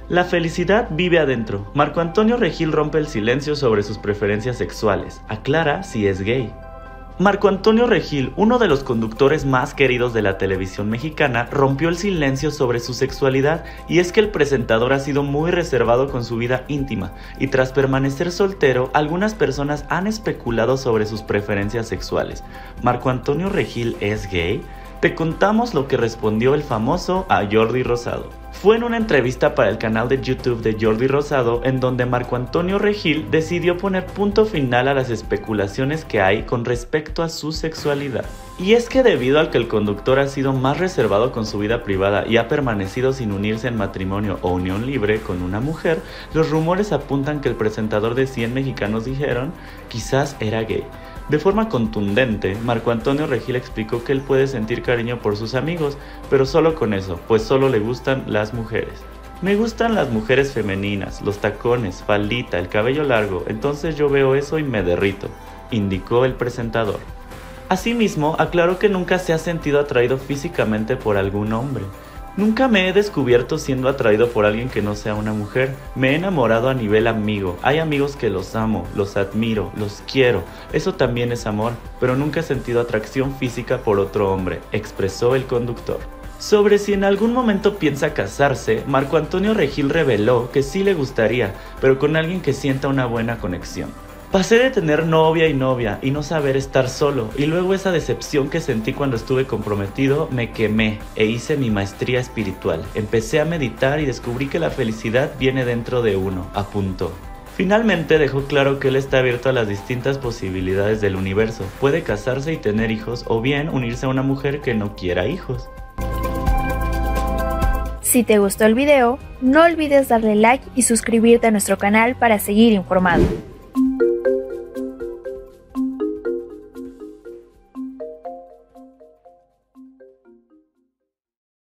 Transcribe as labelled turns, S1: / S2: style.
S1: La felicidad vive adentro. Marco Antonio Regil rompe el silencio sobre sus preferencias sexuales. Aclara si es gay. Marco Antonio Regil, uno de los conductores más queridos de la televisión mexicana, rompió el silencio sobre su sexualidad, y es que el presentador ha sido muy reservado con su vida íntima, y tras permanecer soltero, algunas personas han especulado sobre sus preferencias sexuales. ¿Marco Antonio Regil es gay? Te contamos lo que respondió el famoso a Jordi Rosado. Fue en una entrevista para el canal de YouTube de Jordi Rosado en donde Marco Antonio Regil decidió poner punto final a las especulaciones que hay con respecto a su sexualidad. Y es que debido a que el conductor ha sido más reservado con su vida privada y ha permanecido sin unirse en matrimonio o unión libre con una mujer, los rumores apuntan que el presentador de 100 mexicanos dijeron quizás era gay. De forma contundente, Marco Antonio Regil explicó que él puede sentir cariño por sus amigos, pero solo con eso, pues solo le gustan las mujeres. Me gustan las mujeres femeninas, los tacones, faldita, el cabello largo, entonces yo veo eso y me derrito, indicó el presentador. Asimismo, aclaró que nunca se ha sentido atraído físicamente por algún hombre. Nunca me he descubierto siendo atraído por alguien que no sea una mujer. Me he enamorado a nivel amigo. Hay amigos que los amo, los admiro, los quiero. Eso también es amor, pero nunca he sentido atracción física por otro hombre, expresó el conductor. Sobre si en algún momento piensa casarse, Marco Antonio Regil reveló que sí le gustaría, pero con alguien que sienta una buena conexión. Pasé de tener novia y no saber estar solo, y luego esa decepción que sentí cuando estuve comprometido, me quemé e hice mi maestría espiritual. Empecé a meditar y descubrí que la felicidad viene dentro de uno, apuntó. Finalmente dejó claro que él está abierto a las distintas posibilidades del universo. Puede casarse y tener hijos, o bien unirse a una mujer que no quiera hijos.
S2: Si te gustó el video, no olvides darle like y suscribirte a nuestro canal para seguir informado.